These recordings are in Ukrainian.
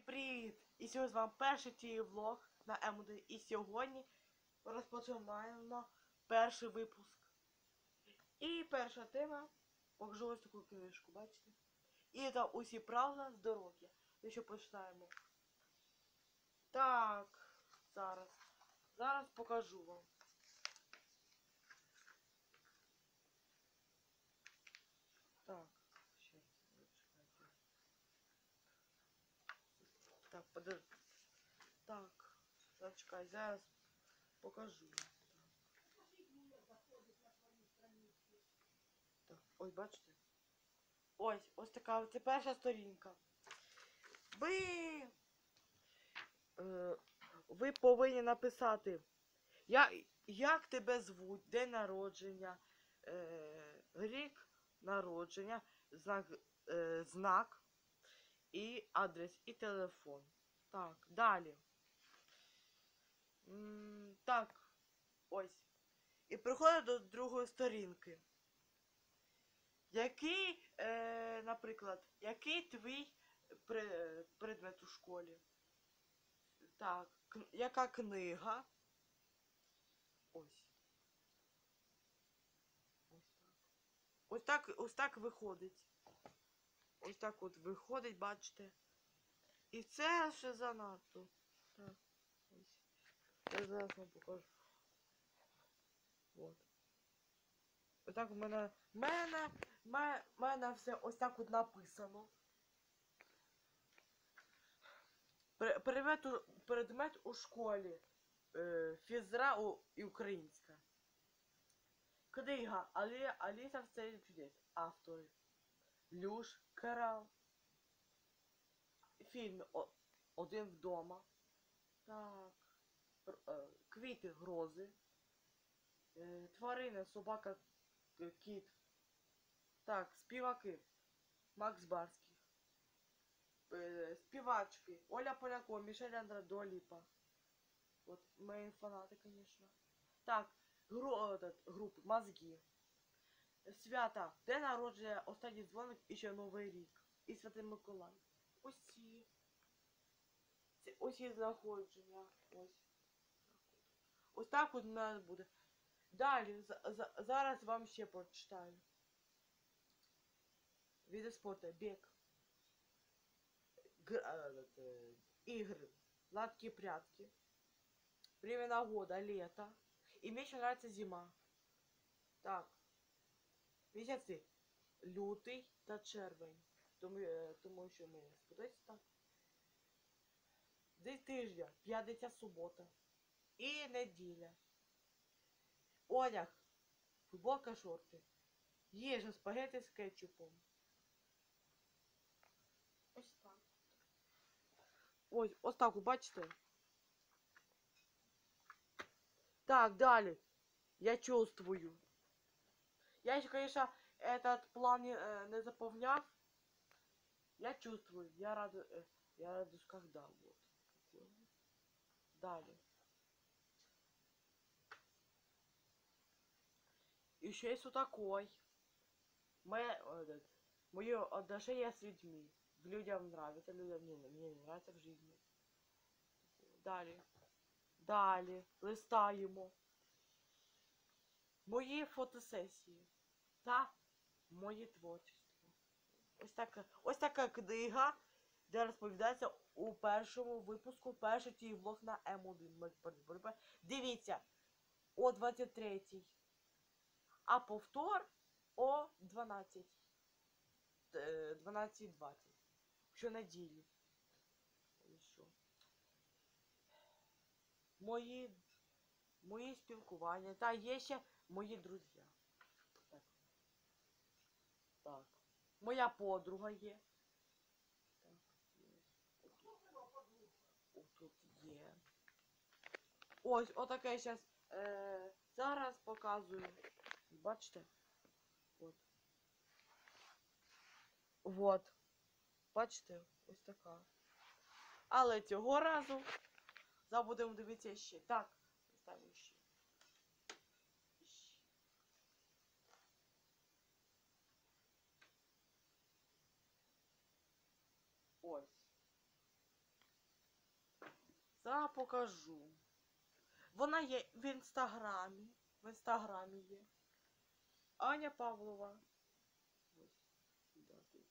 Привіт! І сьогодні з вами перший твій влог на М1. І сьогодні розпочинаємо перший випуск. І перша тема, покажу ось таку книжку, бачите? І це усі правила здоров'я. Ну що починаємо. Так, зараз покажу вам. Так, щас, чекайте. Так, подожди. Так, зачекай, зараз покажу. Так, ось бачите? Ось така, це перша сторінка. Ви повинні написати, як тебе звуть, день народження, рік народження, знак і адрес, і телефон. Так, далі. Так, ось. І приходить до другої сторінки. Наприклад, який твій предмет у школі? Так, яка книга? Ось. Ось так виходить. Ось так от виходить, бачите. І це ще занадто. Так, ось. Я зараз вам покажу. От. Ось так в мене все ось так от написано. Предмет у школі. Фізра і українська. Книга Аліса в сцені чудес. Автори. Люш Керал. Фільм Один вдома. Так. Квіти грози. Тварини, собака, кіт. Так, співаки. Макс Барських. Співачки. Оля Полякова, Мішель Андре, Дуа Ліпа. Вот, мои фанаты, конечно. Так, групи, мозги. Свята, день народження, останній дзвоник і ще Новий рік. І Святий Миколай. Ось є знаходження. Ось так от у нас буде. Далі, зараз вам ще прочитаю. Види спорту, бег. Игры. Ладки-прятки. Времена года, лето. И мне еще нравится зима. Так. Місяці. Лютий та червень. Тому що мені сподобається так. День тижня. П'ятниця, субота. І неділя. Одяг. Футболка, шорти. Їжа, спагети з кетчупом. Ось так. Ось так, бачите? Так, далі. Я чувствую. Я еще, конечно, этот план не заполнял. Я чувствую. Я радуюсь, когда. Вот. Далее. Еще есть вот такой. Мое отношение с людьми. Людям нравится, людям мне не нравится в жизни. Далі. Листаємо. Мої фотосесії. Та моє творчество. Ось така книга, де розповідається у першому випуску, перший твій влог на М1. Дивіться, о 23-й. А повтор о 12:20. Щонеділі. Мої спілкування. Та є ще мої друзі. Так. Моя подруга є. Тут є. Ось, отаке зараз. Зараз показую. Бачите? От. Вот. Бачите? Ось така. Але цього разу будемо дивитися ще. Так, ставимо ще. Ось. Та покажу. Вона є в інстаграмі. В інстаграмі є. Аня Павлова. Ось. Да, тут.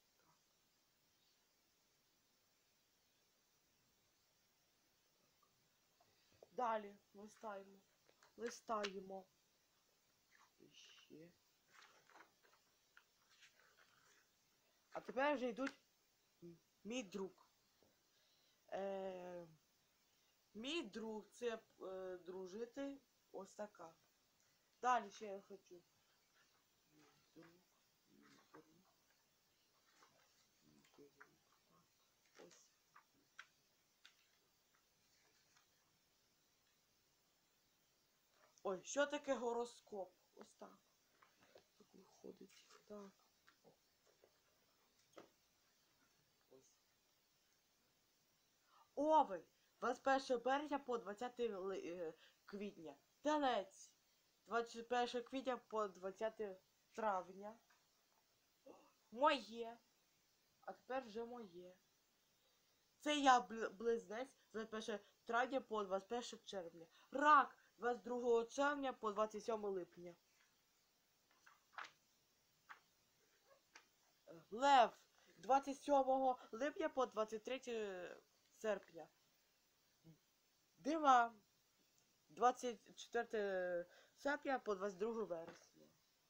Так. Далі листаємо. Листаємо. Ще. А тепер вже йдуть мій друг. Мій друг це дружити ось така. Далі ще я хочу. Мій друг. Ось. Ой, що таке гороскоп? Ось так. Так виходить. Так. Ось. Овен. 21 березня по 20 квітня. Телець. 21 квітня по 20 травня. Моє. А тепер вже моє. Це я близнець з 21 травня по 21 червня. Рак 22 червня по 27 липня. Лев 27 липня по 23 серпня. Дива 24 серпня по 22 вересня.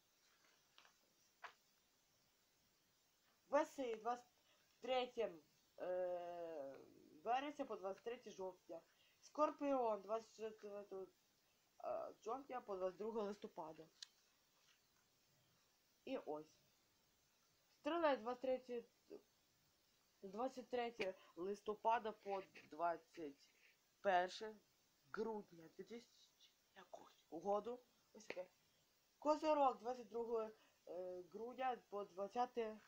Веси 23 вересня по 23 жовтня. Скорпіон 24 жовтня по 22 листопада. І ось. Стрілець 23 листопада по 21 грудня 2000 якусь угоду. Ось таке. Козирог 22 грудня по 20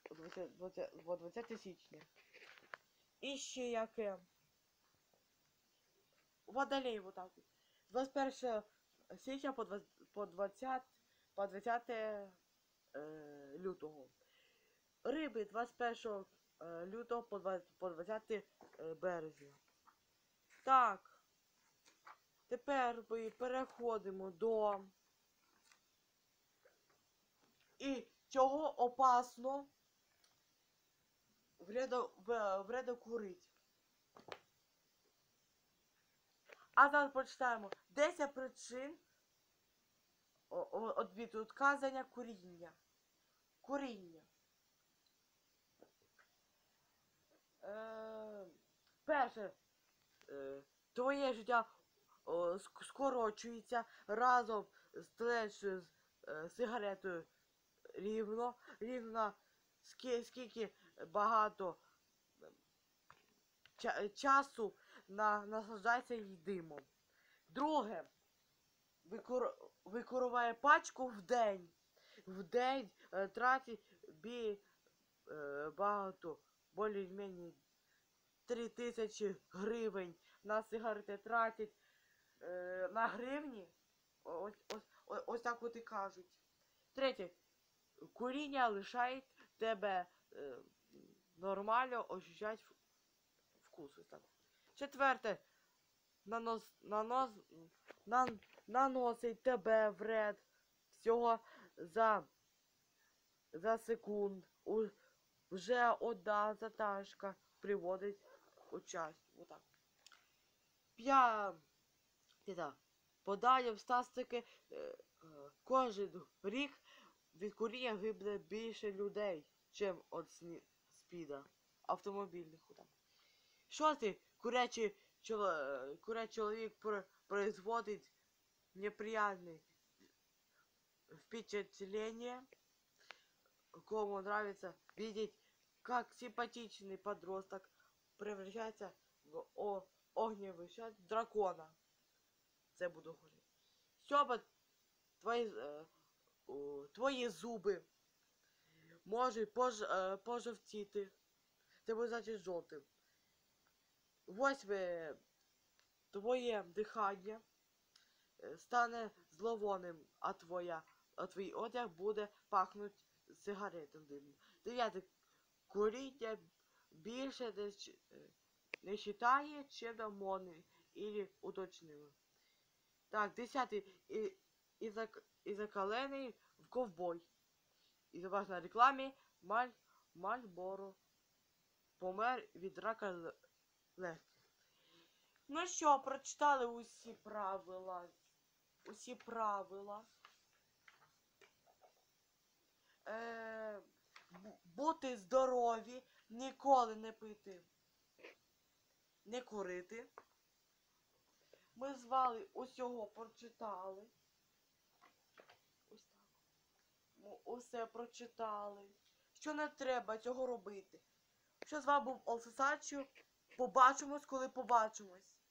січня. І ще яке. Водолей вот так. 21 січня по 20 лютого. Риби 21 лютого по 20 березня. Так. Тепер ми переходимо до... І чого опасно вредно курить. А зараз почитаємо 10 причин від відказання куріння. Куріння. Перше. Твоє життя скорочується разом з тлеючою сигаретою рівно скільки багато часу наслаждається її димом. Друге. Викурюває пачку в день. В день тратить багато, більш-менш 3000 гривень на сигарети тратять на гривні. Ось так от і кажуть. Третє. Куріння лишає тебе нормально ощущати вкус. Ось так. Четверте. Наносить тебе вред всього за секунд. Вже одна затяжка приводить у час. Отак. Подає в статистики кожен рік від куріння гибне більше людей, ніж від спіда автомобільних. Шостий. Курячий чоловік производит неприятное впечатление, кому нравится видеть, как симпатичный подросток превращается в огневый шар дракона. Це буду говорити. Сьома, твої зуби можуть пожовтіти. Це буде значить жовтим. Восьме. Твоє дихання стане зловонним, а твій одяг буде пахнути сигаретом димом. Дев'яте. Куріння більше не считає чедомони или уточнили. Так, 10-й і закалений в ковбой. І за вас на рекламі Мальборо помер від рака легких. Ну що, прочитали усі правила. Усі правила. Бути здорові, ніколи не пити, не курити. Ми з вами усього прочитали. Ось так. Ми усе прочитали. Що не треба цього робити. Що з вами був Олсесачу. Побачимось, коли побачимось.